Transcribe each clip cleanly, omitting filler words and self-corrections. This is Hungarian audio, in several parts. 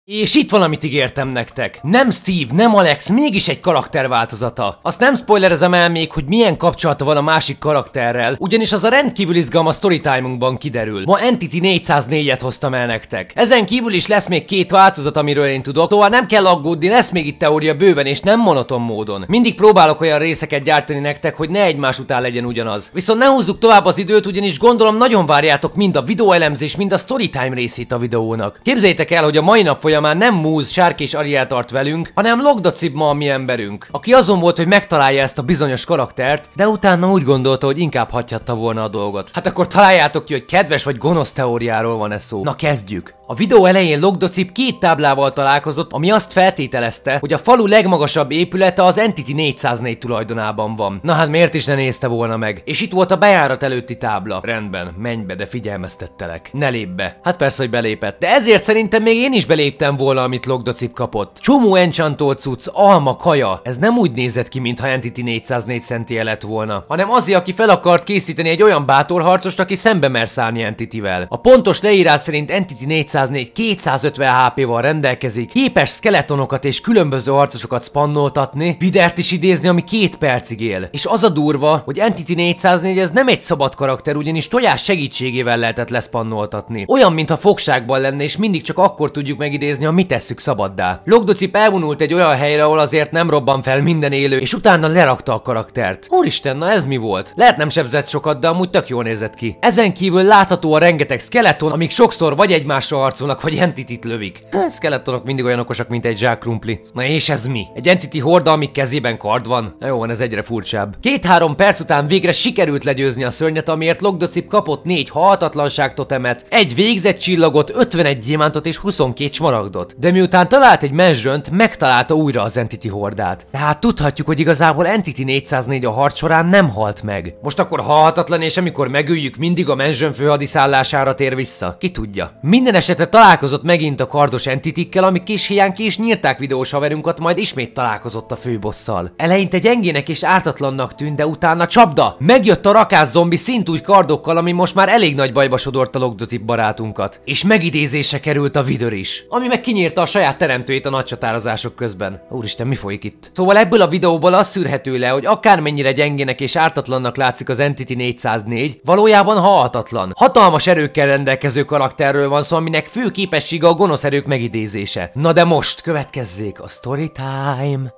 És itt van, amit ígértem nektek. Nem Steve, nem Alex, mégis egy karakterváltozata. Azt nem spoilerezem el még, hogy milyen kapcsolata van a másik karakterrel, ugyanis az a rendkívül izgalmas storytime-unkban kiderül. Ma Entity 404-et hoztam el nektek. Ezen kívül is lesz még 2 változat, amiről én tudok, szóval nem kell aggódni, lesz még itt teória bőven és nem monoton módon. Mindig próbálok olyan részeket gyártani nektek, hogy ne egymás után legyen ugyanaz. Viszont ne húzzuk tovább az időt, ugyanis gondolom nagyon várjátok mind a videóelemzés, mind a storytime részét a videónak. Képzeljétek el, hogy a mai nap folyamán nem Moose, Shark és Ariel tart velünk, hanem Logdacib ma a mi emberünk, aki azon volt, hogy megtalálja ezt a bizonyos karaktert, de utána úgy gondolta, hogy inkább hagyhatta volna a dolgot. Hát akkor találjátok ki, hogy kedves vagy gonosz teóriáról van ez szó. Na kezdjük! A videó elején Logdacib 2 táblával találkozott, ami azt feltételezte, hogy a falu legmagasabb épülete az Entity 404 tulajdonában van. Na hát miért is ne nézte volna meg? És itt volt a bejárat előtti tábla. Rendben, menj be, de figyelmeztettelek. Ne lépj be. Hát persze, hogy belépett. De ezért szerintem még én is beléptem volna, amit Logdacib kapott. Csomó enchantolt cucc, alma, kaja. Ez nem úgy nézett ki, mintha Entity 404 szentélye lett volna, hanem azért, aki fel akart készíteni egy olyan bátorharcost, aki szembe mer szállni Entity-vel. A pontos leírás szerint Entity 404 250 HP-val rendelkezik, képes skeletonokat és különböző harcosokat spannoltatni, vidert is idézni, ami 2 percig él. És az a durva, hogy Entity 404 ez nem egy szabad karakter, ugyanis tojás segítségével lehetett leszpannoltatni. Olyan, mintha fogságban lenne, és mindig csak akkor tudjuk megidézni, ha mi tesszük szabaddá. Logdacib elvonult egy olyan helyre, ahol azért nem robban fel minden élő, és utána lerakta a karaktert. Úristen, na ez mi volt? Lehet nem sebzett sokat, de amúgy tök jól nézett ki. Ezen kívül látható a rengeteg skeleton, amik sokszor vagy egymásra harcolnak, vagy Entity-t lövik. A skeletonok mindig olyan okosak, mint egy zsák krumpli. Na és ez mi? Egy Entity horda, amik kezében kard van? Na jó van, ez egyre furcsább. 2-3 perc után végre sikerült legyőzni a szörnyet, amiért Logdacib kapott 4 halhatatlanság totemet, 1 végzett csillagot, 51 gyémántot és 22 smaragdot. De miután talált egy menzsönt, megtalálta újra az Entity hordát. Tehát tudhatjuk, hogy igazából Entity 404 a harc során nem halt meg. Most akkor halhatatlan, és amikor megöljük, mindig a menzsön főhadiszállására tér vissza? Ki tudja. Minden esetre találkozott megint a kardos Entity-kkel, amik kis hiány ki is nyírták videós haverunkat, majd ismét találkozott a főbosszal. Eleinte gyengének és ártatlannak tűnt, de utána csapda! Megjött a rakás zombi szintúgy kardokkal, ami most már elég nagy bajba sodorta Logdacib barátunkat. És megidézése került a vidör is, ami meg kinyírta a saját teremtőjét a nagy csatározások közben. Úristen, mi folyik itt? Szóval ebből a videóból az szűrhető le, hogy akármennyire gyengének és ártatlannak látszik az Entity 404, valójában halhatatlan. Hatalmas erőkkel rendelkező karakterről van szó, aminek fő képessége a gonosz erők megidézése. Na de most következzék a storytime.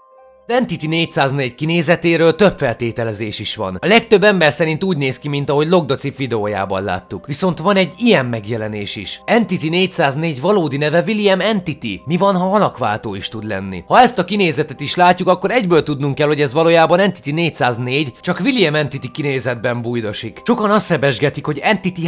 Az Entity 404 kinézetéről több feltételezés is van. A legtöbb ember szerint úgy néz ki, mint ahogy Logdacib videójában láttuk. Viszont van egy ilyen megjelenés is. Entity 404 valódi neve William Entity. Mi van, ha alakváltó is tud lenni? Ha ezt a kinézetet is látjuk, akkor egyből tudnunk kell, hogy ez valójában Entity 404, csak William Entity kinézetben bújdosik. Sokan azt rebesgetik, hogy Entity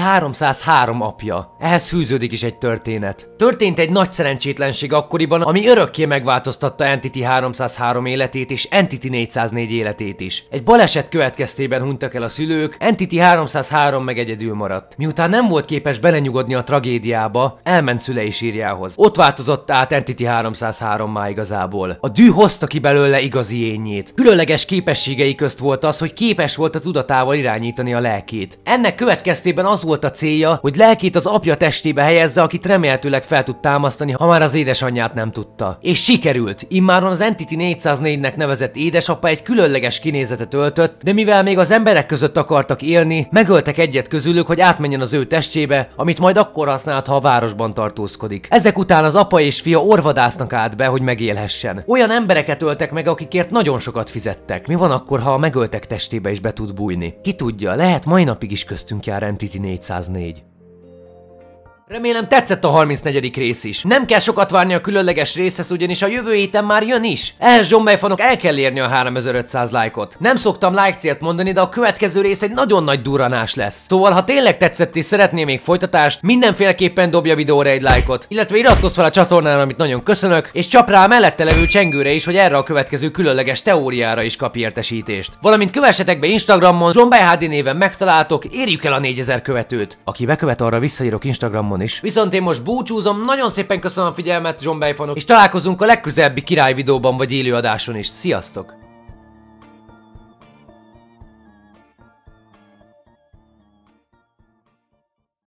303 apja. Ehhez fűződik is egy történet. Történt egy nagy szerencsétlenség akkoriban, ami örökké megváltoztatta Entity 303 életét és Entity 404 életét is. Egy baleset következtében hunytak el a szülők, Entity 303 meg egyedül maradt. Miután nem volt képes belenyugodni a tragédiába, elment szülei sírjához. Ott változott át Entity 303-má igazából. A düh hozta ki belőle igazi énjét. Különleges képességei közt volt az, hogy képes volt a tudatával irányítani a lelkét. Ennek következtében az volt a célja, hogy lelkét az apja testébe helyezze, akit remélhetőleg fel tud támasztani, ha már az édesanyját nem tudta. És sikerült. Immáron az Entity 404 nek nevezett édesapa egy különleges kinézetet öltött, de mivel még az emberek között akartak élni, megöltek egyet közülük, hogy átmenjen az ő testébe, amit majd akkor használt, ha a városban tartózkodik. Ezek után az apa és fia orvadásznak át be, hogy megélhessen. Olyan embereket öltek meg, akikért nagyon sokat fizettek. Mi van akkor, ha a megöltek testébe is be tud bújni? Ki tudja, lehet mai napig is köztünk jár Entity 404. Remélem tetszett a 34. rész is. Nem kell sokat várni a különleges részhez, ugyanis a jövő héten már jön is. Ehhez Zsombej fanok el kell érni a 3500 lájkot. Nem szoktam like célt mondani, de a következő rész egy nagyon nagy durranás lesz. Szóval ha tényleg tetszett és szeretnél még folytatást, mindenféleképpen dobja a videóra egy lájkot, illetve iratkozz fel a csatornára, amit nagyon köszönök, és csap rá a mellette levő csengőre is, hogy erre a következő különleges teóriára is kapj értesítést. Valamint kövessetek be Instagramon, Zsombej HD néven megtaláltok, érjük el a 4000 követőt. Aki bekövet, arra visszaírok Instagramon is. Viszont én most búcsúzom, nagyon szépen köszönöm a figyelmet, Zsombej fanok, és találkozunk a legközelebbi király videóban vagy élőadáson is. Sziasztok!